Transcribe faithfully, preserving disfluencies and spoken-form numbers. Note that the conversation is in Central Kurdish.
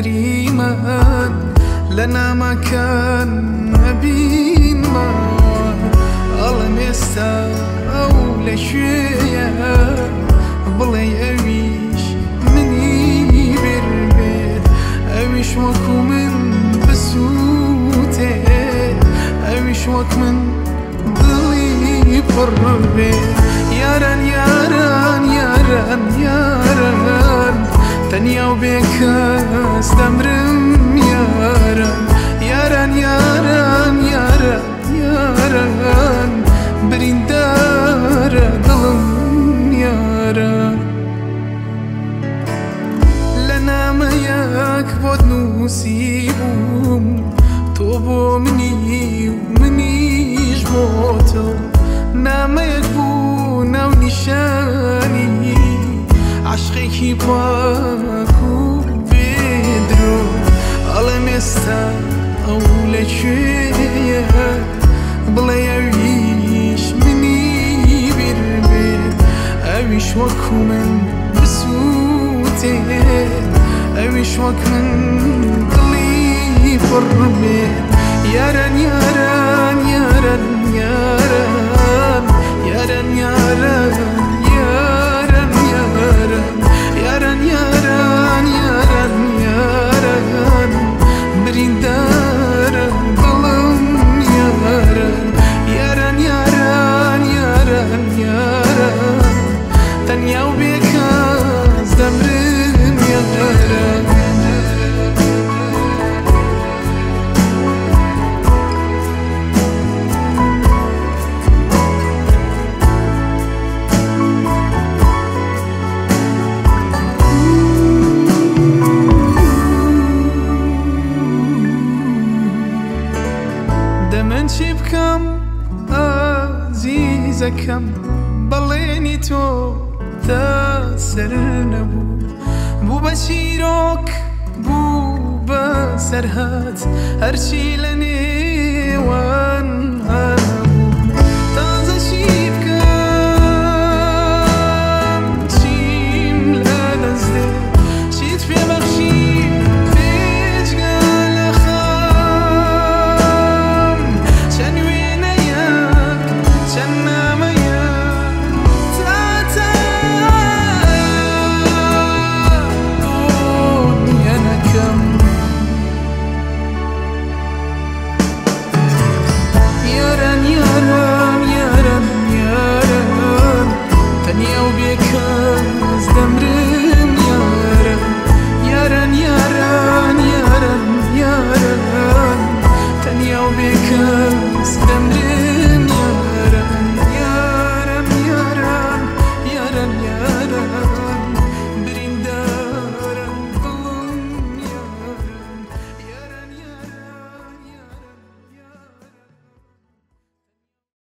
نەریمان لە نامەکان نەبینمە ئەڵێم ئێستا ئەو لەکوێیە بڵێ ئەویش منی بێت ئەویش وەکو من بسووتێ ئەویش وەک من دڵی پڕ بێت یاران یاران یاران یاران تەنیا و بێکەس دەمرم یاران یاران یاران یاران یاران بریندارە دڵم یاران لە نامەیەک بۆت نووسی بووم تۆ بۆ منی و منیش بۆ تۆ نامەیەک بوو ناو نیشانی عشقێکی پاک و بێدرۆ ئەڵێم ئێستا ئەو لەکوێیە بڵێ ئەویش منی بیر بێت ئەویش وەکو من بسووتێ ئەویش وەک من دڵی پڕ بێت یاران یاران یاران یاران یاران یاران یاران یاران یاران یاران یاران یاران بریندارە دڵم یاران یاران یاران یاران یاران تەنیا و بێکەس دەمرم یاران من چی بکەم ئازیزەکەم بەڵێنی تۆ تا سەر نەبوو بوو بە چیرۆک بوو بە سەرهات هەرچی لە نێ